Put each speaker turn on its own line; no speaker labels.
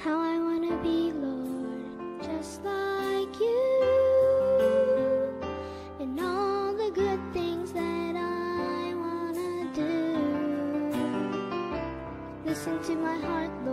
how I wanna be, Lord, just like you, and all the good things that I wanna do. Listen to my heart, Lord.